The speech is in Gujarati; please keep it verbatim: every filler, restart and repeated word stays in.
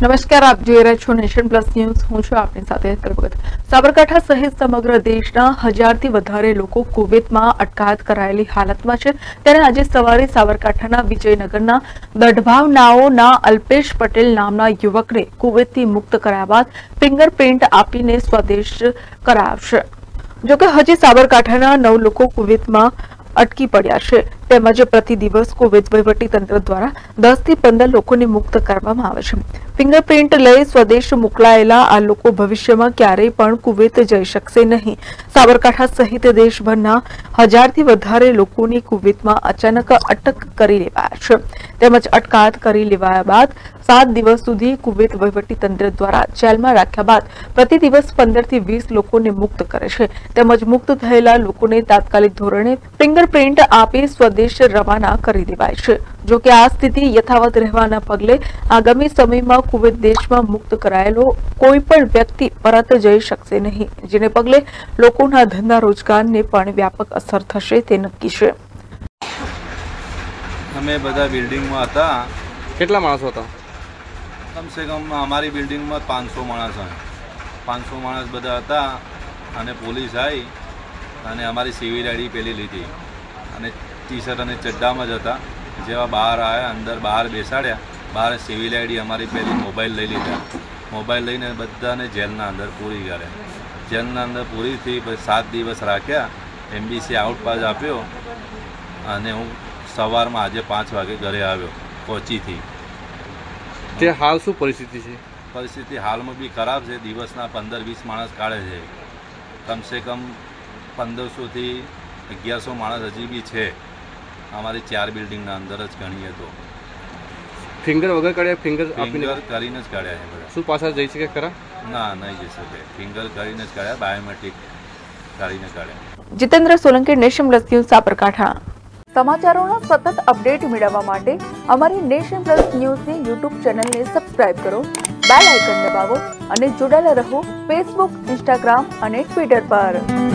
નમસ્કાર, આપ જોઈ રહ્યા છો નેશન પ્લસ ન્યૂઝ। હું છું આપની સાથે કરબગત। સાબરકાંઠા સહિત સમગ્ર દેશના હજારથી વધારે લોકો કુવૈતમાં અટકાયત કરાયેલી હાલતમાં છે। ત્યારે આજે સવારે સાબરકાંઠાના વિજયનગરના દઢભાવનાઓના અલ્પેશ પટેલ નામના યુવકને કુવૈતથી મુક્ત કર્યા બાદ ફિંગરપ્રિન્ટ આપીને સ્વદેશ કરાવશે। જોકે હજી સાબરકાંઠાના નવ લોકો કુવૈતમાં અટકી પડ્યા છે, તેમજ પ્રતિ દિવસ કુવૈત વહીવટી તંત્ર દ્વારા દસ થી પંદર લોકોને મુક્ત કરવામાં આવે છે। ફિંગરપ્રિન્ટ લઈ સ્વદેશ મોકલાયેલા આ લોકો ભવિષ્યમાં ક્યારેય પણ કુવૈત જઈ શકશે નહીં। સાબરકાંઠા સહિત દેશભરના હજારથી વધારે લોકોની કુવૈતમાં અચાનક અટક કરી લેવાયા છે, તેમજ અટકાયત કરી લેવાયા બાદ સાત દિવસ સુધી કુવૈત વહીવટી તંત્ર દ્વારા જેલમાં રાખ્યા બાદ પ્રતિ દિવસ પંદર થી વીસ લોકોને મુક્ત કરે છે, તેમજ મુક્ત થયેલા લોકોને તાત્કાલિક ધોરણે ફિંગરપ્રિન્ટ આપી સ્વદેશ રવાના કરી દેવાય છે। જો કે આ સ્થિતિ યથાવત રહેવાના પગલે આગામી સમયમાં કુવૈત દેશમાં મુક્ત કરાયેલો કોઈ પણ વ્યક્તિ પરત જઈ શકશે નહીં, જેને પગલે લોકોના ધંધા રોજગારને પણ વ્યાપક અસર થશે તે નક્કી છે। અમે બધા બિલ્ડિંગમાં હતા। કેટલા માણસો હતા? કમસે કમ અમારી બિલ્ડિંગમાં પાંચસો માણસ હતા। પાંચસો માણસ બધા હતા અને પોલીસ આવી અને અમારી સિવિલ આઈડી પેલી લીધી અને ટી શર્ટ અને ચડ્ડામાં જ હતા। જેવા બહાર આવ્યા, અંદર બહાર બેસાડ્યા, બહાર સિવિલ આઈડી અમારી પહેલી મોબાઈલ લઈ લીધા। મોબાઈલ લઈને બધાને જેલના અંદર પૂરી કર્યા। જેલના અંદર પૂરીથી પછી સાત દિવસ રાખ્યા, એમબીસી આઉટ પાસ આપ્યો અને હું સવારમાં આજે પાંચ વાગે ઘરે આવ્યો કોચીથી। તે હાલ શું પરિસ્થિતિ છે? પરિસ્થિતિ હાલમાં બી ખરાબ છે। દિવસના પંદર વીસ માણસ કાઢે છે। કમસે કમ પંદરસોથી અગિયારસો માણસ હજી બી છે અમારી ચાર બિલ્ડિંગના અંદર જ ગણીએ તો। ફિંગર વગર કાઢ્યા? ફિંગર ફિંગર કરીને જ કાઢ્યા છે બધા। શું પાછા જઈ શકે ખરા? ના, નહીં જઈ શકે। ફિંગર કરીને જ કાઢ્યા, બાયોમેટ્રિક કાઢીને કાઢ્યા। Jitendra Solanki, nation plus news, Sabarkantha. સમાચારોના સતત અપડેટ મેળવવા માટે અમારી નેશન પ્લસ ન્યૂઝની યુટ્યુબ ચેનલને સબસ્ક્રાઇબ કરો, બેલ આઇકન દબાવો અને જોડાયેલા રહો ફેસબુક, ઇન્સ્ટાગ્રામ અને ટ્વિટર પર।